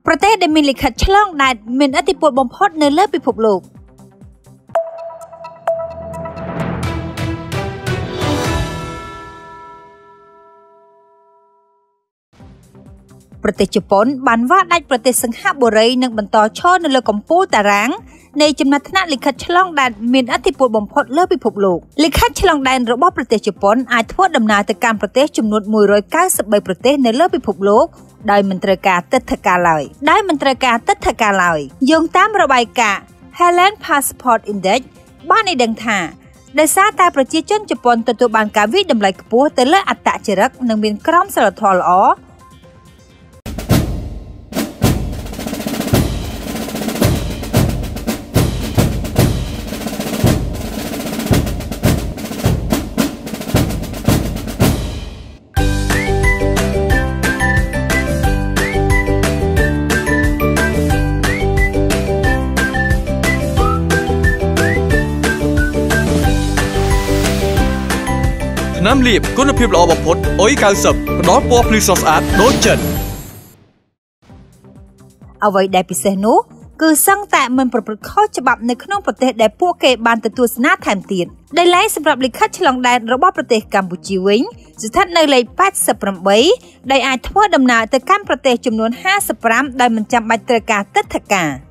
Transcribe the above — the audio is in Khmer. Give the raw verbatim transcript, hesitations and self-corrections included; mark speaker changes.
Speaker 1: ប្រទេសដែលមានលិខិតឆ្លងដែនមានឥទ្ធិពលបំផុតនៅលើពិភពលោកប្រទេសជប៉ុនបានវាស់ដាច់ប្រទេសសិង្ហបុរីនិងបន្តឈរនៅលើកំពូលតារាងនៃចំណាត់ថ្នាក់លិខិតឆ្លងដែនមានឥទ្ធិពលបំផុតលើពិភពលោកលិខិតឆ្លងដែនរបស់ប្រទេសជប៉ុនអាចធ្វើដំណើរទៅកាន់ប្រទេសចំនួនមួយរយកៅសិបបីប្រទេសនៅលើពិភពលោកដោយមិនត្រូវការទិដ្ឋាការឡើយដោយមិនត្រូវការទិដ្ឋាការឡើយយោងតាមរបាយការណ៍ Helen Passport Index បានឲ្យដឹងថាដោយសារតែប្រជាជនជប៉ុនទទួលបានការវិតម្លៃខ្ពស់ទៅលើអត្តចរិតនិងមានក្រមសីលធម៌ល្អ
Speaker 2: ថ្នាំលាបគុណភាពល្អបំផុតអុយកៅសិបផ្ដល់ពណ៌ភ្លឺស្រស់ស្អាតដូចចិត្ត
Speaker 1: អ្វីដែលពិសេសនោះគឺសឹងតែមិនប្រព្រឹត្តខុសច្បាប់នៅក្នុងប្រទេសដែលពួកគេបានទៅទស្សនាថែមទៀតដែលឡែកសម្រាប់លិខិតឆ្លងដែនរបស់ប្រទេសកម្ពុជាវិញស្ថិតនៅលេខប៉ែតសិបប្រាំដែលអាចធ្វើដំណើរទៅកាន់ប្រទេសចំនួនហាសិបប្រាំដោយមិនចាំបាច់ត្រូវការទិដ្ឋាការ